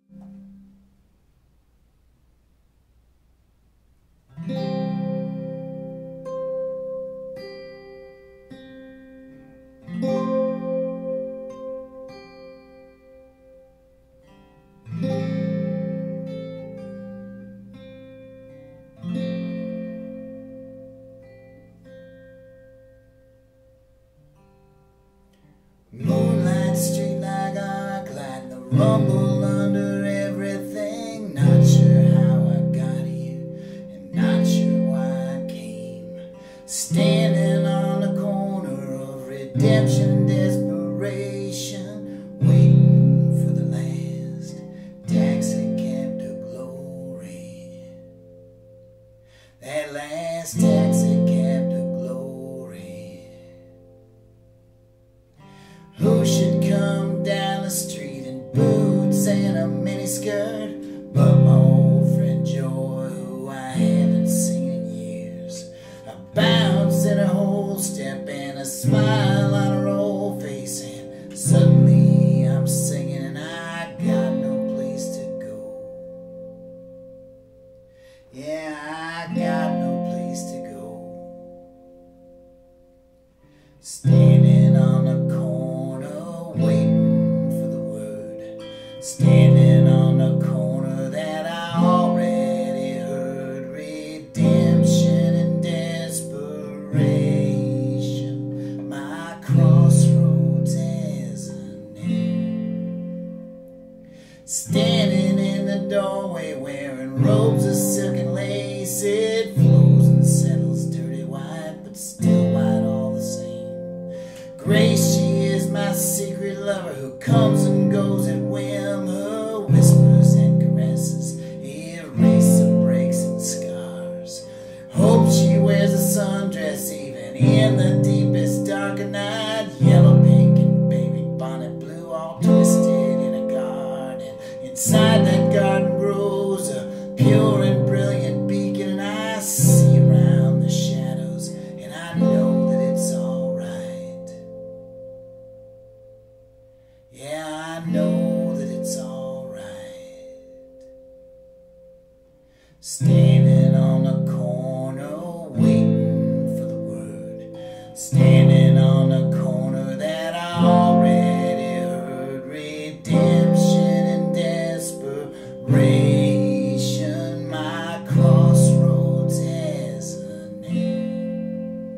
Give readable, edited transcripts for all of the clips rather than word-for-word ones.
Moonlight, streetlight, arc light, the rumble under everything. Not sure how I got here, and not sure why I came. Standing on the corner of redemption and desperation, waiting for the last taxicab to glory. That last taxicab to glory. Who should come down the street in boots and a miniskirt but my old friend Joy, who I haven't seen in years. A bounce in her whole step and a smile on her old face, and suddenly I'm singing and I got no place to go. Yeah, I got no place to go. Standing on the corner, waiting for the word. Standing on the corner that I already heard. Redemption and desperation. My crossroads has a name. Standing in the doorway, wearing robes of silk and lace. It flows and settles dirty white, but still white all the same. Grace, she is my secret lover who comes and goes at whim. Her whispers and caresses erase the breaks and scars. Hope she wears a sundress even in the deepest dark of night. Yellow, pink, and baby bonnet blue, all twisted in a garden. Inside that garden grows a pure and brilliant beacon, and I see around the shadows, and I know that it's all right. Yeah, I know that it's all right. Standing on the corner, waiting for the word. Standing on the corner that I already heard. Redemption and desperation. My crossroads has a name.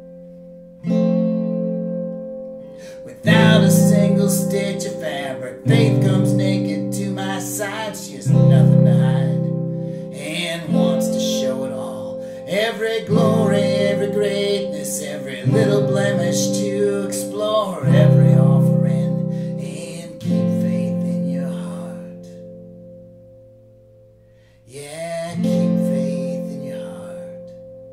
Without a single stitch of fabric, faith comes naked to my side. She has nothing to hide and wants to show it all. Every glory, every greatness, every little blemish to explore. Every offering, and keep faith in your heart. Yeah, keep faith in your heart.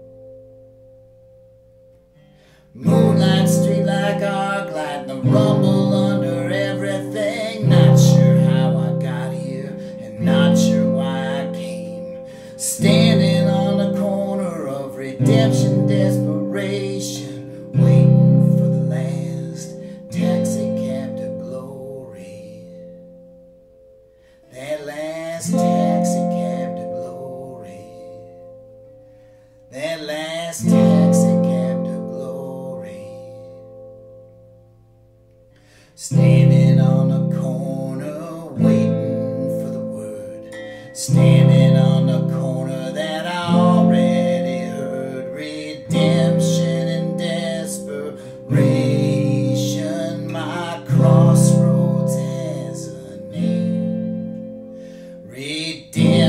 Moonlight, streetlight, arc light, the rumble under everything. Not sure how I got here, and not sure why I came. Standing on the corner of redemption, desperation, waiting for the last taxicab to glory. That last taxicab to glory. That last taxicab to glory. Standing on the corner, waiting for the word. Standing on the corner that I already heard. Redemption and desperation. My crossroads has a name. Redemption.